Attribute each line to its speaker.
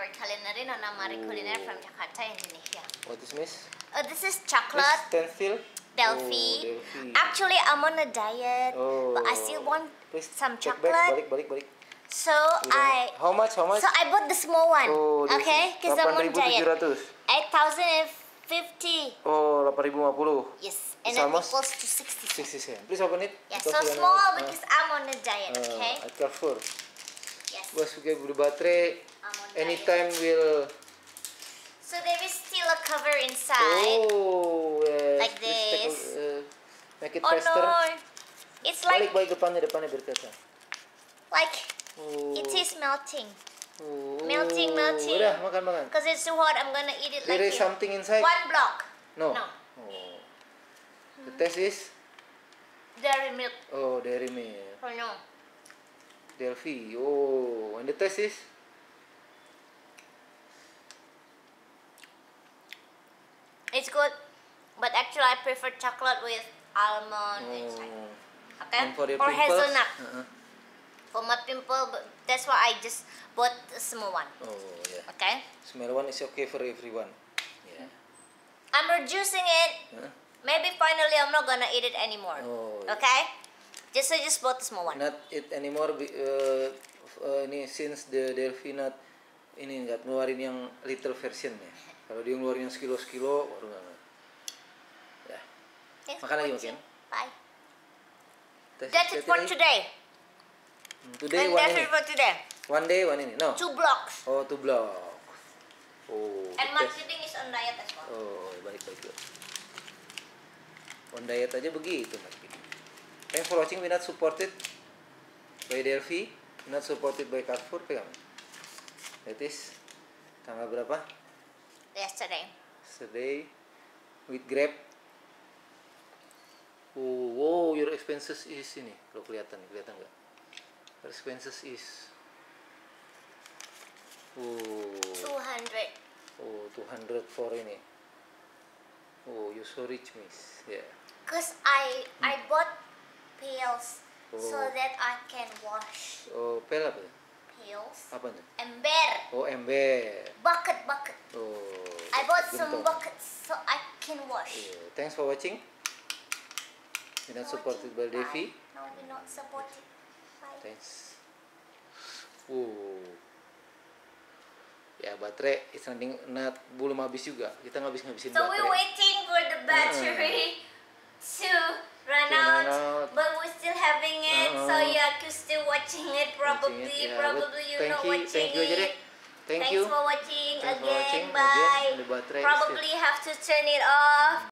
Speaker 1: culinary, Nona Mari Culiner from Jakarta, Indonesia.
Speaker 2: What is Miss?
Speaker 1: This is chocolate
Speaker 2: Stencil.
Speaker 1: Delphi.
Speaker 2: Delphi.
Speaker 1: Actually, I'm on a diet, but I still want some chocolate.
Speaker 2: Balik.
Speaker 1: So
Speaker 2: How much?
Speaker 1: So I bought the small one. Okay, because I'm on diet. 8,050.
Speaker 2: Oh, 8.050.
Speaker 1: Yes, and
Speaker 2: It's
Speaker 1: it
Speaker 2: almost
Speaker 1: equals to 60 cents.
Speaker 2: 60 cents. Please open it.
Speaker 1: Yeah,
Speaker 2: Because
Speaker 1: so
Speaker 2: we are
Speaker 1: small
Speaker 2: not-
Speaker 1: because I'm on a diet. Okay.
Speaker 2: At Carrefour.
Speaker 1: Yes.
Speaker 2: Bos pakai beli baterai.
Speaker 1: I'm on
Speaker 2: Anytime
Speaker 1: diet.
Speaker 2: will.
Speaker 1: So there is still a cover inside.
Speaker 2: Oh, yes.
Speaker 1: Like
Speaker 2: Please take
Speaker 1: this.
Speaker 2: make it
Speaker 1: Oh
Speaker 2: faster.
Speaker 1: no, it's like
Speaker 2: Balik depannya biar kelihatan.
Speaker 1: it is melting.
Speaker 2: Oh.
Speaker 1: Melting.
Speaker 2: Udah makan.
Speaker 1: Because it's too hot, I'm gonna eat it
Speaker 2: There
Speaker 1: like
Speaker 2: is
Speaker 1: it.
Speaker 2: something inside.
Speaker 1: One block.
Speaker 2: No.
Speaker 1: No.
Speaker 2: Oh. The taste is.
Speaker 1: Dairy milk.
Speaker 2: Oh, dairy milk.
Speaker 1: Oh no.
Speaker 2: Delphi. Oh, and the taste is.
Speaker 1: It's good, but actually I prefer chocolate with almond inside. Okay.
Speaker 2: And for your
Speaker 1: or
Speaker 2: pimples?
Speaker 1: hazelnut. For my pimple, but that's why I just bought a small one.
Speaker 2: Oh, yeah.
Speaker 1: Okay.
Speaker 2: Small one is okay for everyone. Yeah.
Speaker 1: I'm reducing it.
Speaker 2: Huh?
Speaker 1: Maybe finally I'm not gonna eat it anymore.
Speaker 2: Oh,
Speaker 1: Okay. I just bought the small one.
Speaker 2: Not eat anymore. Ini since the Delphi not ini nggak ngeluarin yang little versionnya. Kalau dia ngeluarin yang sekilo baru nggak. Ya.
Speaker 1: Yes,
Speaker 2: Makan lagi
Speaker 1: watching.
Speaker 2: makin.
Speaker 1: Bye.
Speaker 2: Tes-
Speaker 1: That's it for
Speaker 2: lagi.
Speaker 1: today.
Speaker 2: Today
Speaker 1: And
Speaker 2: one
Speaker 1: that's
Speaker 2: ini.
Speaker 1: it for today.
Speaker 2: One day one ini. No.
Speaker 1: 2 blocks.
Speaker 2: Oh, 2 block. Oh.
Speaker 1: And
Speaker 2: the
Speaker 1: my
Speaker 2: test.
Speaker 1: sibling is on diet as well.
Speaker 2: Oh, balik. On diet aja begitu Martin. Thanks for watching. We not supported by Delphi, we not supported by Carrefour. Pegang. That is tanggal berapa?
Speaker 1: Yesterday.
Speaker 2: Today with Grab. Oh, wow, your expenses is ini. Kalau kelihatan nggak? Your expenses is
Speaker 1: 200.
Speaker 2: Oh, 200 for ini. Oh, you so rich, miss. Yeah.
Speaker 1: Cause I bought pails so
Speaker 2: Oh.
Speaker 1: that I can wash.
Speaker 2: Oh, pel apa?
Speaker 1: Pails.
Speaker 2: Apa tuh?
Speaker 1: Ember.
Speaker 2: Oh, ember.
Speaker 1: Bucket.
Speaker 2: Oh.
Speaker 1: I bought some
Speaker 2: gentong.
Speaker 1: buckets so I can wash.
Speaker 2: Yeah. Thanks for watching. We're not supported by Delphi.
Speaker 1: No, we're not supported. Bye.
Speaker 2: Thanks. Oh. Ya, baterai it's not belum habis juga. Kita ngabisin
Speaker 1: So we're
Speaker 2: baterai.
Speaker 1: waiting for the battery to run out, but we're still having it. So you could still watching it. Probably you're not watching
Speaker 2: Thank you aja deh.
Speaker 1: it.
Speaker 2: Thank
Speaker 1: Thanks
Speaker 2: you.
Speaker 1: for watching
Speaker 2: Thanks for
Speaker 1: again.
Speaker 2: watching.
Speaker 1: Bye.
Speaker 2: Again, the baterai is
Speaker 1: Probably have to turn it off.